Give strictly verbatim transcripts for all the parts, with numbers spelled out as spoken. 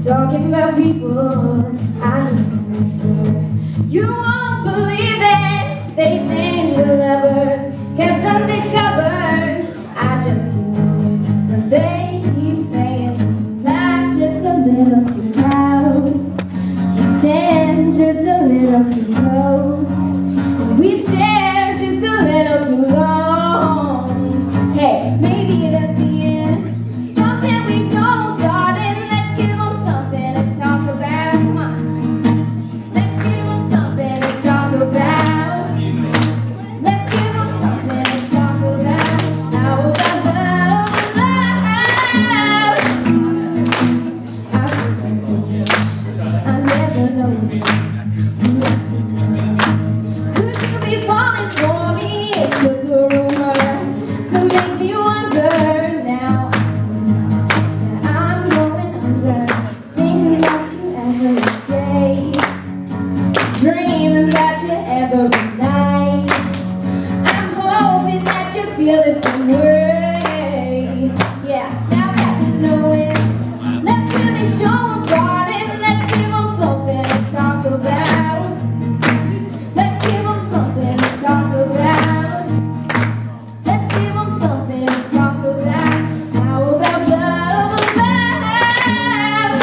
Talking about people I whisper. You won't believe it. They think we're lovers, kept under covers. I just do it, but they keep saying laugh just a little too loud and stand just a little too close, and we stare just a little too long. Hey, maybe that's the end. Something we don't, darling. Let's give them something to talk about. Come on. Let's give them something to talk about. Let's give them something to talk about. Now about love, love. I feel so foolish. I never noticed. You like someone else. Could you be falling for me? It took a rumor to make me wonder. Now I'm going under, thinking about you every day, dreaming about you every night. I'm hoping that you feel the same way. Yeah, now that we know it, let's really show them, darling. Let's give them something to talk about. Let's give them something to talk about. Let's give them something to talk about. How about love, love?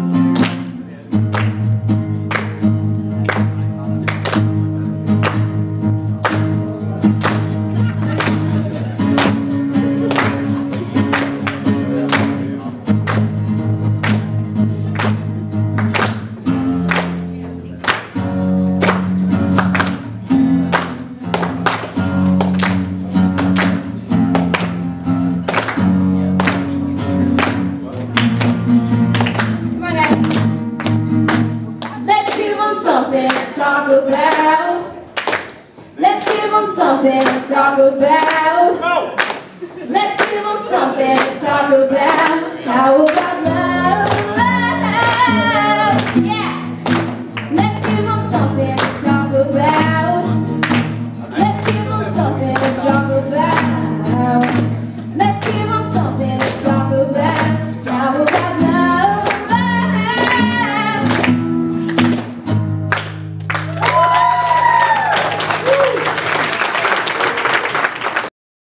Come on, guys. Let's give them something to talk about. Let's give them something to talk about. Let's give them something to talk about.